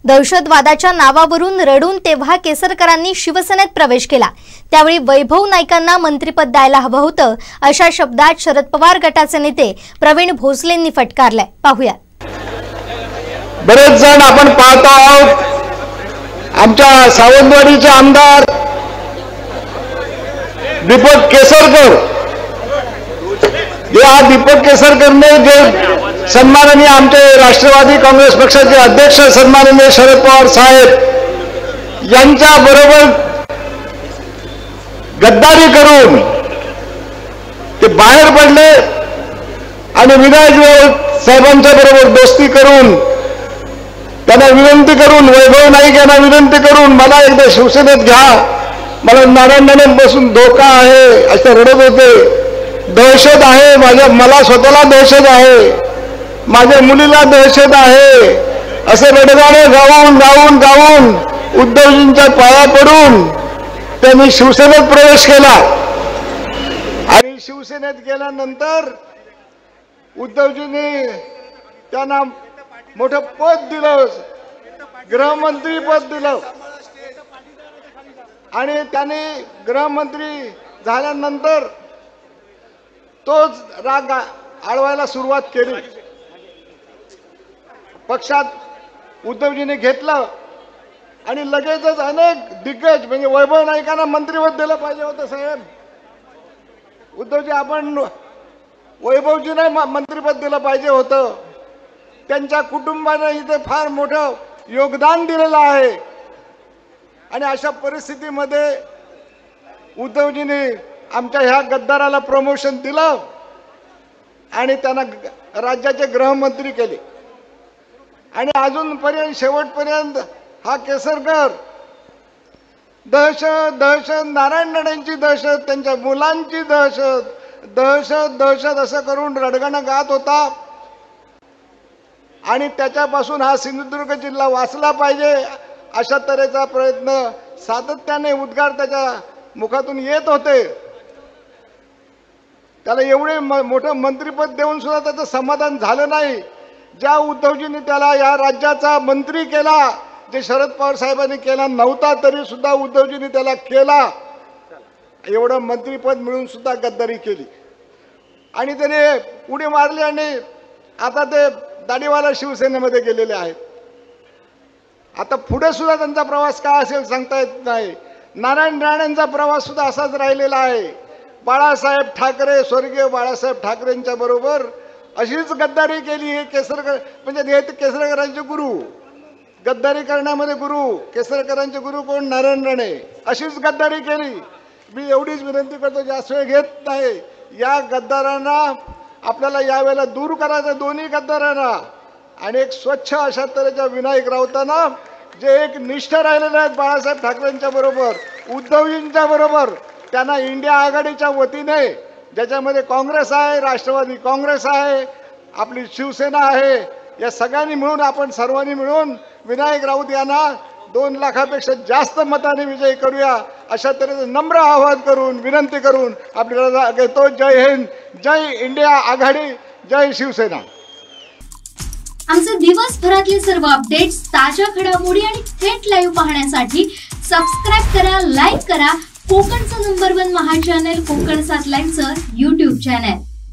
दहशतवादाच्या नावावरून रडून तेव्हा केसरकरांनी शिवसेनेत प्रवेश केला। त्यावेळी वैभव नाईकांना मंत्रिपद द्यायला हवं होतं अशा शब्दात शरद पवार गटाचे नेते प्रवीण भोसलेंनी फटकारले। पाहूया। बरेच जण आपण पाहतो आहोत, आमच्या सावंतवाडीचे आमदार दीपक केसरकर, या दीपक केसरकरने जे सन्माननीय आमचे राष्ट्रवादी काँग्रेस पक्षाचे अध्यक्ष सन्माननीय शरद पवार साहेब यांच्या बरोबर गद्दारी करून ते बाहेर पडले आणि विनायक साहेबांच्या बरोबर दोस्ती करून त्यांना विनंती करून, वैभव नाईक यांना विनंती करून मला एकदा शिवसेनेत घ्या, मला नारायण बसून धोका आहे असं रडत होते। दहशत आहे, मला स्वतःला दहशत आहे, माझ्या मुलीला दहशत आहे असे रडगाणे गाऊन गाऊन गाऊन उद्धवजींच्या पाया पडून त्यांनी शिवसेनेत प्रवेश केला। आणि शिवसेनेत गेल्यानंतर उद्धवजींनी त्यांना मोठं पद दिलं, गृहमंत्री पद दिलं आणि त्यांनी गृहमंत्री झाल्यानंतर तोच राग आळवायला सुरुवात केली। पक्षात उद्धवजींनी घेतलं आणि लगेचच अनेक दिग्गज म्हणजे वैभव नाईकांना मंत्रिपद दिलं पाहिजे होतं। साहेब उद्धवजी, आपण वैभवजींना मंत्रिपद दिलं पाहिजे होतं, त्यांच्या कुटुंबाने इथे फार मोठं योगदान दिलेलं आहे। आणि अशा परिस्थितीमध्ये उद्धवजींनी आमच्या ह्या गद्दाराला प्रमोशन दिलं आणि त्यांना राज्याचे गृहमंत्री केले। आणि अजूनपर्यंत शेवटपर्यंत हा केसरकर दहशत दहशत, नारायण राणेंची दहशत, त्यांच्या मुलांची दहशत, दहशत दहशत असं करून रडगाणं गात होता। आणि त्याच्यापासून हा सिंधुदुर्ग जिल्हा वाचला पाहिजे अशा तऱ्हेचा प्रयत्न सातत्याने उद्गार त्याच्या मुखातून येत होते। त्याला एवढे मोठं मंत्रिपद देऊन सुद्धा त्याचं समाधान झालं नाही। ज्या उद्धवजींनी त्याला या राज्याचा मंत्री केला, जे शरद पवार साहेबांनी केला नव्हता तरी सुद्धा उद्धवजींनी त्याला केला, एवढं मंत्रिपद मिळून सुद्धा गद्दारी केली आणि त्याने उडी मारली आणि आता ते दाढीवाला शिवसेनेमध्ये गेलेले आहेत। आता पुढे सुद्धा त्यांचा प्रवास काय असेल सांगता येत नाही। नारायण राणेंचा प्रवास सुद्धा असाच राहिलेला आहे। बाळासाहेब ठाकरे, स्वर्गीय बाळासाहेब ठाकरेंच्या बरोबर अशीच गद्दारी केली। हे केसरकर म्हणजे हे केसरकरांचे गुरु, गद्दारी करण्यामध्ये गुरु, केसरकरांचे गुरु कोण? नारायण राणे। अशीच गद्दारी केली। मी एवढीच विनंती करतो, जास्त वेळ घेत नाही, या गद्दारांना आपल्याला यावेळेला दूर करायचं, दोन्ही गद्दारांना। आणि एक स्वच्छ अशा तऱ्हेच्या विनायक राऊतांना जे एक निष्ठ राहिलेले आहेत बाळासाहेब ठाकरेंच्या बरोबर, उद्धवजींच्या बरोबर, त्यांना इंडिया आघाडीच्या वतीने ज्याच्यामध्ये काँग्रेस आहे, राष्ट्रवादी काँग्रेस आहे, आपली शिवसेना आहे, या सगळ्यांनी मिळून आपण सर्वांनी मिळून विनायक राऊत यांना 2 लाखापेक्षा जास्त मताने विजयी करूया अशा तऱ्हेचं नम्र आवाहन करून विनंती करून आपल्याला घेतो। जय हिंद, जय इंडिया आघाडी, जय शिवसेना। आमचे दिवसभरातले सर्व अपडेट्स, ताज्या घडामोडी आणि थेट लाईव्ह पाहण्यासाठी सबस्क्राइब करा, लाईक करा कोकणचं नंबर 1 महा चॅनल कोकण 7 लाईनचं YouTube चॅनल।